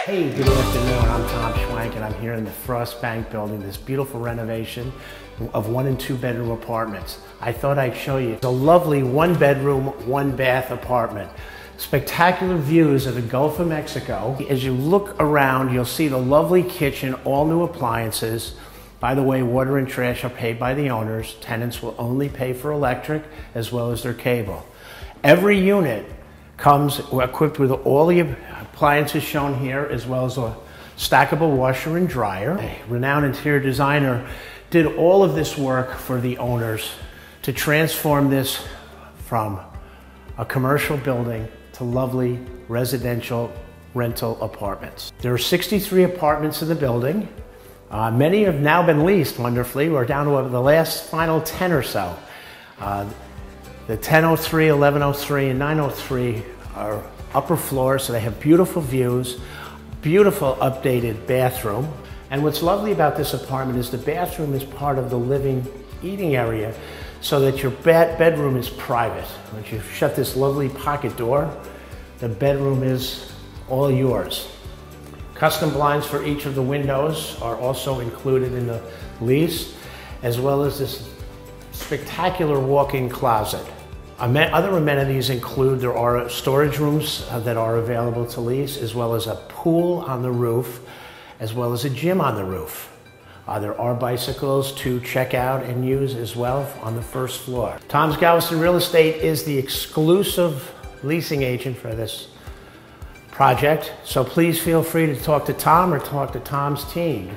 Hey, good afternoon. I'm Tom Schwank and I'm here in the Frost Bank building, this beautiful renovation of 1 and 2 bedroom apartments. I thought I'd show you a lovely 1 bedroom, 1 bath apartment. Spectacular views of the Gulf of Mexico. As you look around, you'll see the lovely kitchen, all new appliances. By the way, water and trash are paid by the owners. Tenants will only pay for electric as well as their cable. Every unit comes equipped with all the appliances shown here, as well as a stackable washer and dryer. A renowned interior designer did all of this work for the owners to transform this from a commercial building to lovely residential rental apartments. There are 63 apartments in the building. Many have now been leased wonderfully. We're down to the last final 10 or so. The 1003, 1103, and 903 are upper floors, so they have beautiful views, beautiful updated bathroom. And what's lovely about this apartment is the bathroom is part of the living, eating area, so that your bedroom is private. Once you shut this lovely pocket door, the bedroom is all yours. Custom blinds for each of the windows are also included in the lease, as well as this spectacular walk-in closet. Other amenities include there are storage rooms that are available to lease, as well as a pool on the roof, as well as a gym on the roof. There are bicycles to check out and use as well on the first floor. Tom's Galveston Real Estate is the exclusive leasing agent for this project, so please feel free to talk to Tom or talk to Tom's team,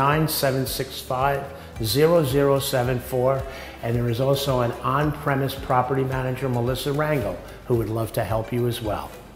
409-765-0074, and there is also an on-premise property manager, Melissa Rangel, who would love to help you as well.